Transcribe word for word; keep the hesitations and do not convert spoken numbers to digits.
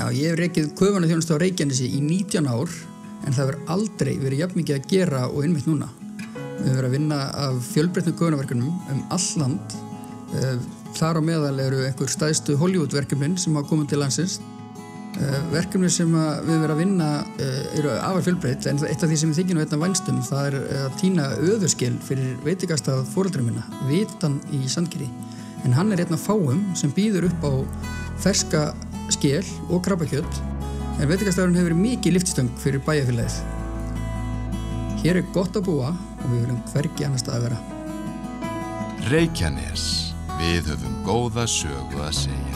Já, ég hef rekið köfunarþjónustu á Reykjanesi í nítján ár en það hefur aldrei verið jafn mikið að gera og einmitt núna. Við höfum verið að vinna af fjölbreyttum köfunarverkefnum um all land. Þar á meðal eru einhver stærstu Hollywood-verkefnin sem hafa komið til landsins. Verkefni sem við höfum verið að vinna eru afar fjölbreytt en eitt af því sem ég þykir nú einna vænstum það er að tína öðurskil fyrir veitingastað foreldra minna, Vitan í Sandgerði. En hann er einn af fáum sem býður upp á ferska skel og krabbakjöt en veitingastafurinn hefur verið mikið lyftistöng fyrir bæjarfélagið. Hér er gott að búa og við viljum hvergi annars staðar vera. Reykjanes, við höfum góða sögu að segja.